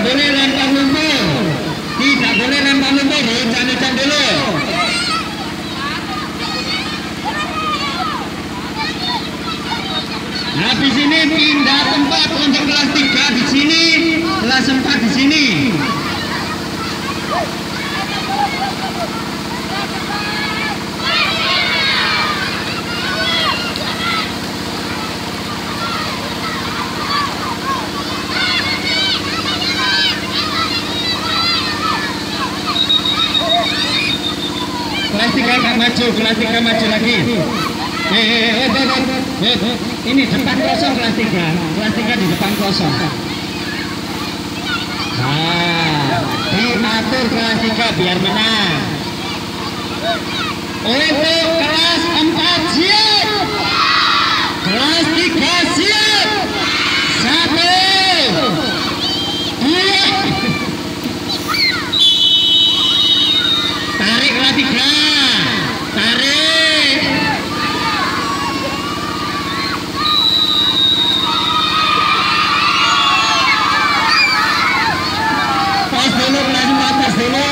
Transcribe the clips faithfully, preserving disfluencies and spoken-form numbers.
boleh lempar lumpur. Tidak boleh lempar lumpur, hujan-hujan dulu. Habis ini pindah tempat untuk kelas tiga di sini, kelas empat di sini. Kelas tiga nggak maju, kelas tiga maju lagi. Eh, eh, eh, eh, eh, ini depan kosong kelas tiga, kelas tiga di depan kosong. Nah, diatur kelas tiga biar menang. Untuk kelas empat siap, kelas tiga siap. Satu, dua, tarik kelas tiga, tarik. Pas dulu kelas empat, pas dulu.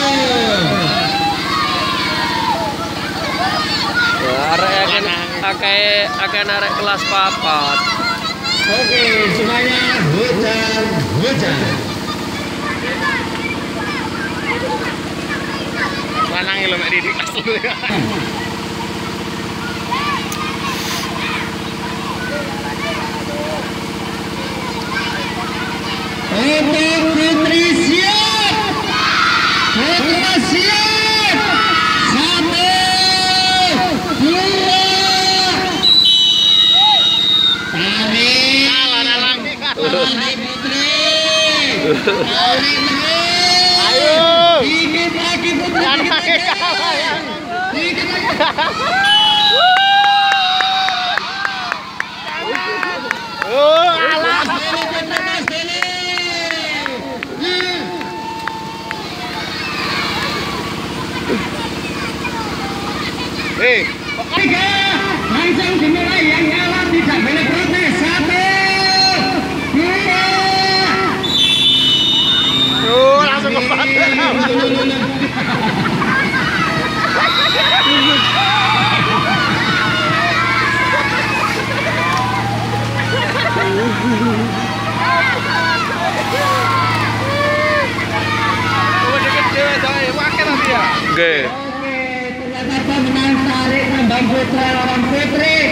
Akan akan narik kelas papat. Oke, semuanya hujan, hujan. Lanang lo mek di kelas lu ya. Untuk putri siap, putra siap. Satu, dua, tarik, tarik putri, tarik putri. Ayo. Dikit lagi putri, dikit lagi. Dikit lagi. Oh, alah. Eh, tiga, langsung dimulai, yang nyala tidak boleh protes. Satu, dua. Oh, langsung ke pantai. Oke. Ternyata menang tarik tambang putra lawan putri.